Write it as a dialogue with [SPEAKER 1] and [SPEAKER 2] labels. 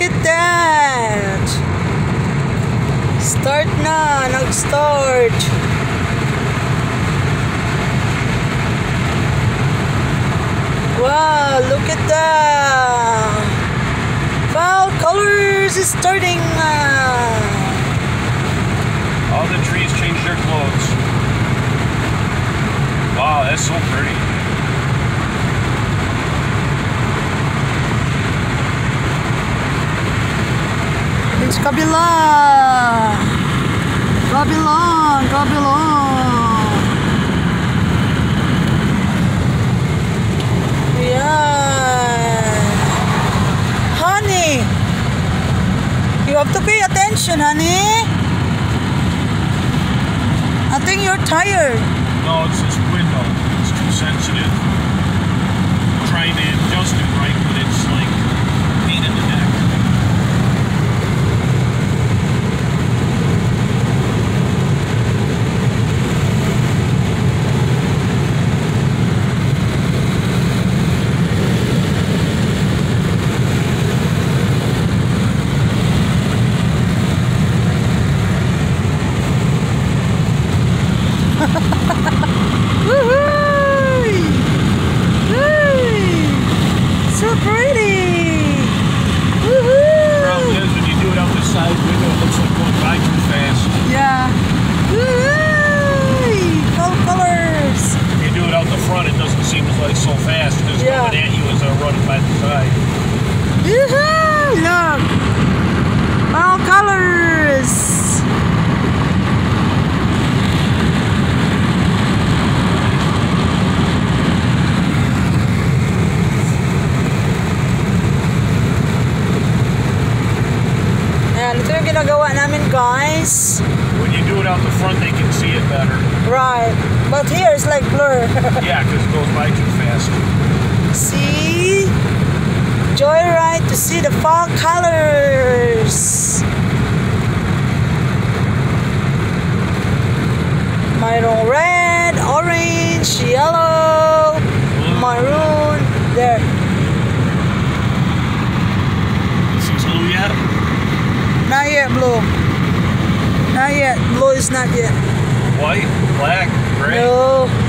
[SPEAKER 1] at that! Start na! Nag-start! Wow! Look at that! Fall colors is starting now!
[SPEAKER 2] All the trees change their clothes. Wow, that's so pretty.
[SPEAKER 1] It's kabila! Kabila! Kabila! Yeah! Honey! You have to pay attention, honey! I think you're tired.
[SPEAKER 2] No, it's this window. It's too sensitive. I'm trying to adjust it right, but it's like pain in the neck.
[SPEAKER 1] So pretty!
[SPEAKER 2] The problem is when you do it out the side window, it looks like going by too fast.
[SPEAKER 1] Yeah. Full colors!
[SPEAKER 2] When you do it out the front, it doesn't seem like so fast. It's
[SPEAKER 1] Yeah.
[SPEAKER 2] coming at you as I'm running by the side.
[SPEAKER 1] Look! All colors! Ayan, ito yung ginagawa namin, guys.
[SPEAKER 2] When you do it out the front, they can see it better.
[SPEAKER 1] Right. But here it's like blur.
[SPEAKER 2] Yeah, because it goes by too fast.
[SPEAKER 1] See? Joyride to see the fall colors. Mayroong red, orange, yellow, maroon. There.
[SPEAKER 2] Is it blue yet?
[SPEAKER 1] Not yet blue. Not yet. Blue is not yet.
[SPEAKER 2] White, black, gray.
[SPEAKER 1] No.